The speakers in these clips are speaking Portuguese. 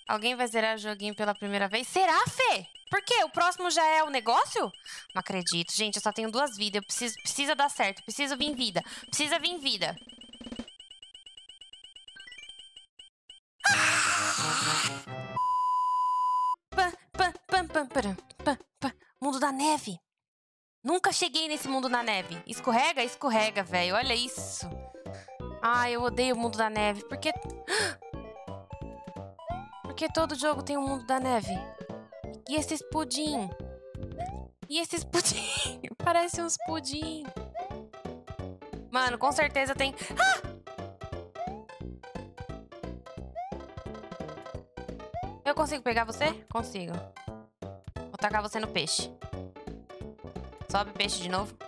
Alguém vai zerar o joguinho pela primeira vez? Será, Fê? Por quê? O próximo já é o negócio? Não acredito. Gente, eu só tenho 2 vidas. Precisa dar certo. Preciso vir vida. Precisa vir vida. Mundo da neve. Nunca cheguei nesse mundo da neve. Escorrega, escorrega, velho. Olha isso. Ai, eu odeio o mundo da neve. Porque todo jogo tem um mundo da neve. E esses pudim? E esses pudim? Parece uns pudim. Mano, com certeza tem... Eu consigo pegar você? Consigo. Vou tacar você no peixe. Sobe peixe de novo.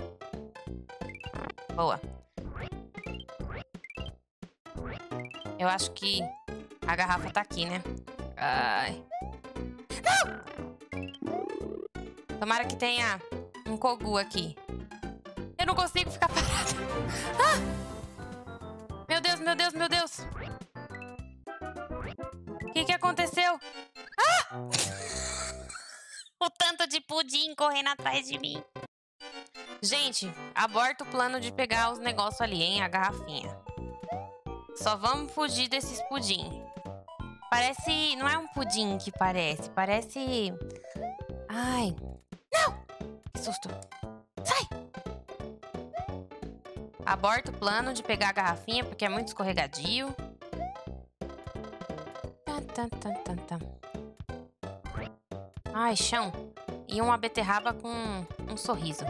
Boa. Eu acho que a garrafa tá aqui, né? Ai. Não! Tomara que tenha um Kogu aqui. Eu não consigo ficar parada. Ah! Meu Deus, meu Deus, meu Deus. O que aconteceu? Ah! O tanto de pudim correndo atrás de mim. Gente, aborta o plano de pegar os negócios ali, hein? A garrafinha. Só vamos fugir desses pudim. Parece... Não é um pudim que parece. Parece... Ai. Não! Que susto. Sai! Aborta o plano de pegar a garrafinha, porque é muito escorregadio. Ai, chão. E uma beterraba com um sorriso.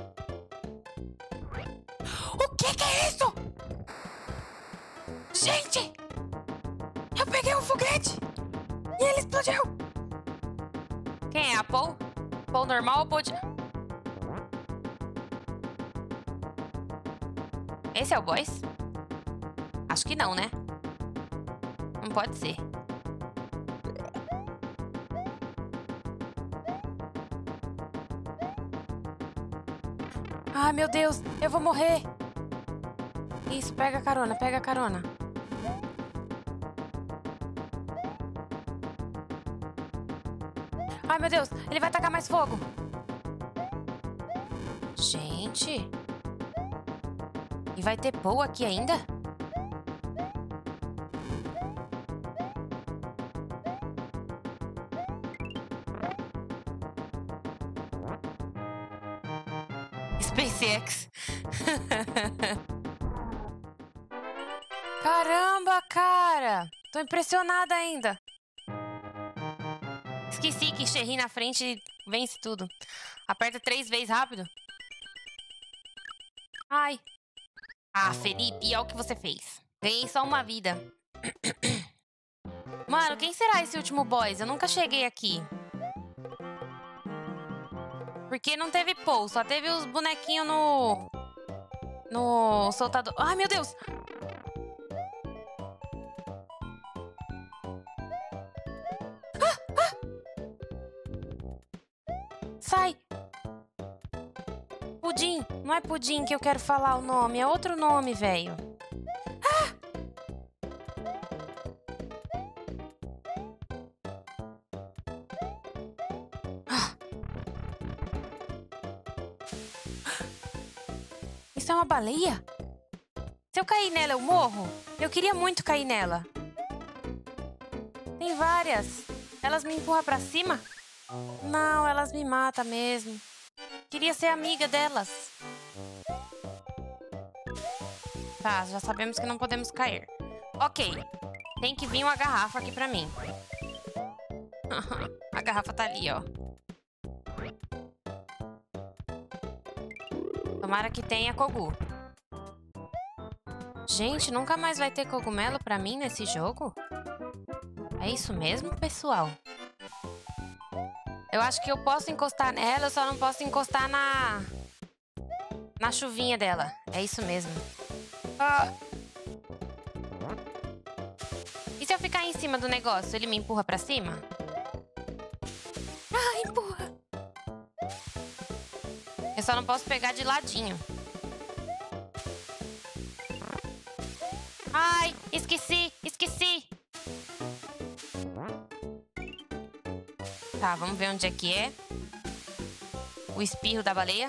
O que é isso? Gente! Eu peguei um foguete! E ele explodiu! Quem é? A Paul? Paul normal ou Paul de... Esse é o boss? Acho que não, né? Não pode ser. Ai, meu Deus! Eu vou morrer! Isso, pega a carona, pega a carona. Ai, meu Deus! Ele vai tacar mais fogo! Gente! E vai ter Paul aqui ainda? SpaceX. Caramba, cara! Tô impressionada ainda. Esqueci que Sherry na frente vence tudo. Aperta 3 vezes rápido. Ai. Ah, Felipe, olha o que você fez. Ganhei só uma vida. Mano, quem será esse último boss? Eu nunca cheguei aqui. Porque não teve Paul, só teve os bonequinhos no soltador. Ai, meu Deus! Sai! Pudim! Não é pudim que eu quero falar o nome, é outro nome, velho. Isso é uma baleia? Se eu cair nela, eu morro? Eu queria muito cair nela. Tem várias. Elas me empurram pra cima? Não, elas me matam mesmo. Queria ser amiga delas. Tá, já sabemos que não podemos cair. Ok. Tem que vir uma garrafa aqui pra mim. A garrafa tá ali, ó. Tomara que tenha Kogu. Gente, nunca mais vai ter cogumelo pra mim nesse jogo? É isso mesmo, pessoal? Eu acho que eu posso encostar nela, eu só não posso encostar na chuvinha dela. É isso mesmo. Ah. E se eu ficar em cima do negócio, ele me empurra pra cima? Ah, empurra! Eu só não posso pegar de ladinho. Ai, esqueci! Tá, vamos ver onde é que é. O espirro da baleia.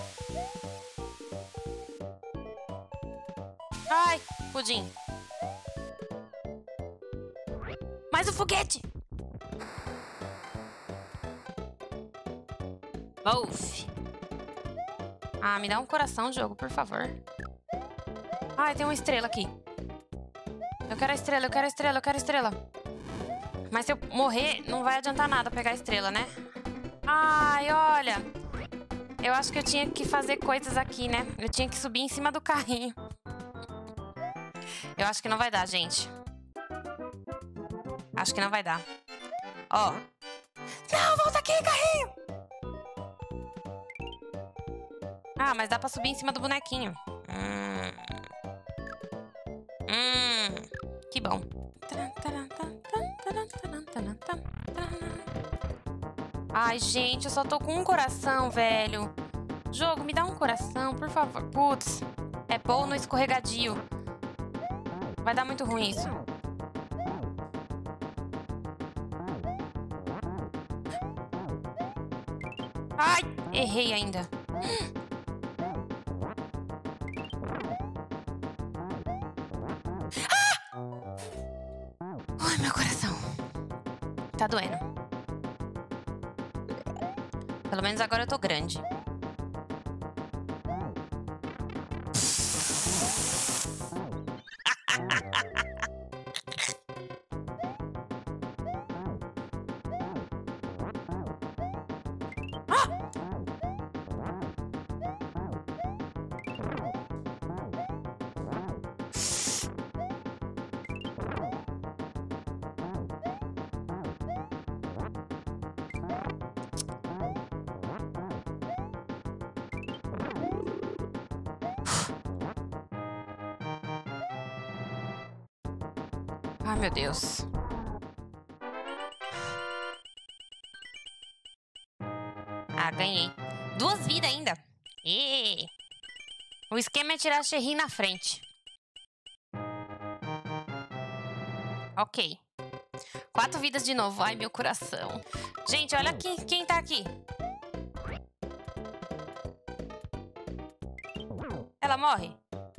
Ai, pudim. Mais um foguete. Wolf. Ah, me dá um coração, jogo, por favor. Ai, tem uma estrela aqui. Eu quero a estrela, eu quero a estrela, eu quero a estrela. Mas se eu morrer, não vai adiantar nada pegar a estrela, né? Ai, olha. Eu acho que eu tinha que fazer coisas aqui, né? Eu tinha que subir em cima do carrinho. Eu acho que não vai dar, gente. Acho que não vai dar. Ó. Não, volta aqui, carrinho! Ah, mas dá pra subir em cima do bonequinho. Que bom. Ai, gente, eu só tô com um coração, velho. Jogo, me dá um coração, por favor. Putz, é bom no escorregadio. Vai dar muito ruim isso. Ai, errei ainda. Ai, meu coração. Tá doendo. Pelo menos agora eu tô grande. Ai, meu Deus. Ah, ganhei. 2 vidas ainda. E o esquema é tirar a Sherry na frente. Ok. 4 vidas de novo. Ai, meu coração. Gente, olha aqui. Quem tá aqui? Ela morre?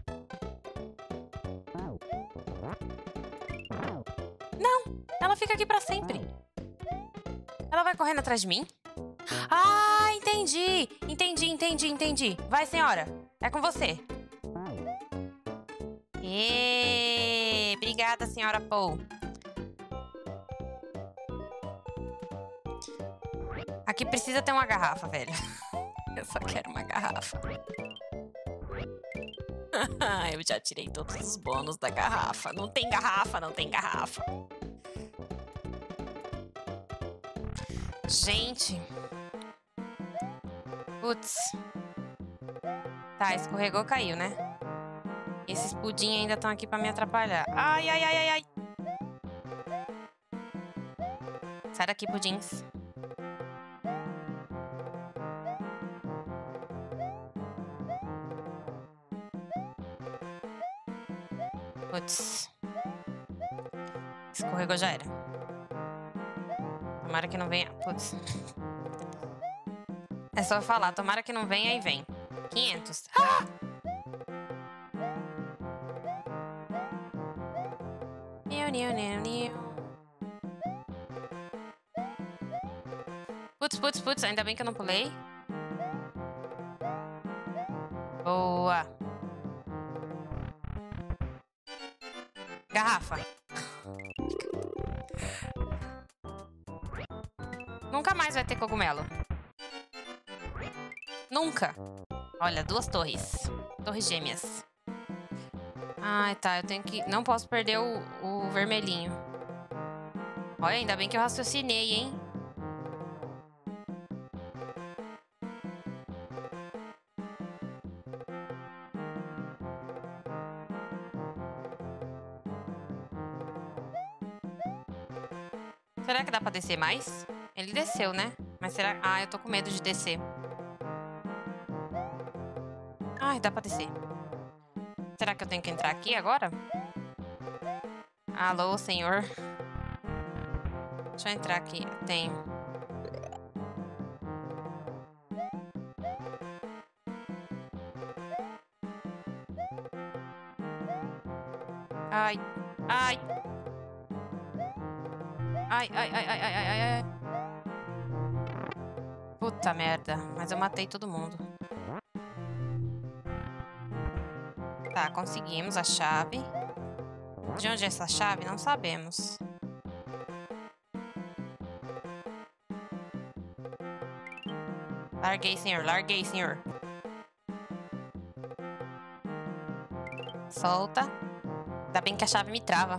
Não, ela fica aqui pra sempre. Ela vai correndo atrás de mim? Ah, entendi. Entendi. Vai, senhora. É com você. Obrigada, senhora Paul. Aqui precisa ter uma garrafa, velho. Eu só quero uma garrafa. Eu já tirei todos os bônus da garrafa. Não tem garrafa, não tem garrafa. Gente. Putz. Tá, escorregou, caiu, né? Esses pudim ainda estão aqui pra me atrapalhar. Ai. Sai daqui, pudins. Putz. Escorregou, já era. Tomara que não venha. Putz. É só falar, tomara que não venha e vem. 500. Ah! Putz, ainda bem que eu não pulei. Boa. Garrafa. Nunca mais vai ter cogumelo. Nunca. Olha, 2 torres. Torres gêmeas. Ai, tá. Eu tenho que... Não posso perder o vermelhinho. Olha, ainda bem que eu raciocinei, hein? Será que dá pra descer mais? Ele desceu, né? Mas será... Ah, eu tô com medo de descer. Ai, dá pra descer. Será que eu tenho que entrar aqui agora? Alô, senhor? Deixa eu entrar aqui. Tenho. Ai. Ai, ai, ai, ai, ai, ai, ai. Puta merda. Mas eu matei todo mundo. Tá, conseguimos a chave. De onde é essa chave? Não sabemos. Larguei, senhor. Larguei, senhor. Solta. Ainda bem que a chave me trava.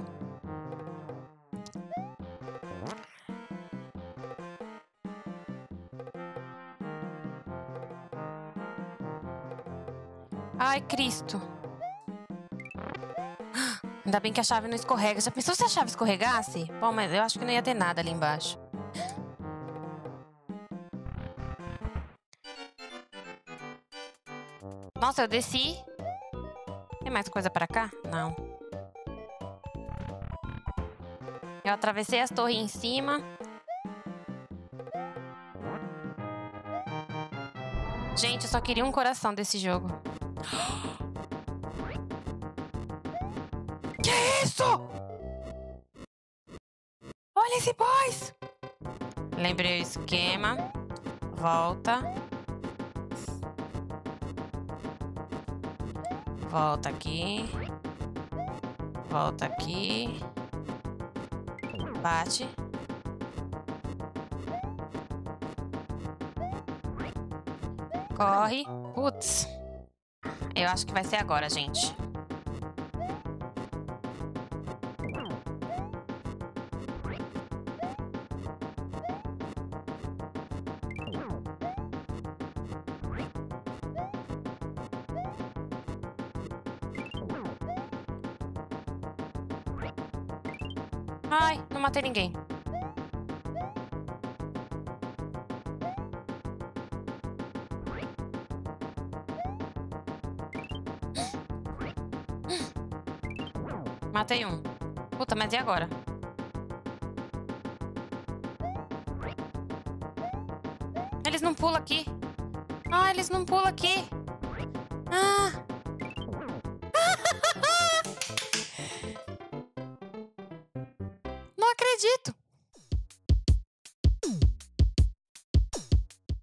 Ai, Cristo. Ainda bem que a chave não escorrega. Já pensou se a chave escorregasse? Bom, mas eu acho que não ia ter nada ali embaixo. Nossa, eu desci. Tem mais coisa pra cá? Não. Eu atravessei as torres em cima. Gente, eu só queria um coração desse jogo. Que isso? Olha esse boss! Lembrei o esquema. Volta. Volta aqui. Volta aqui. Bate. Corre. Putz. Eu acho que vai ser agora, gente. Ai, não matei ninguém. Matei um. Puta, mas e agora? Eles não pulam aqui. Ah, eles não pulam aqui.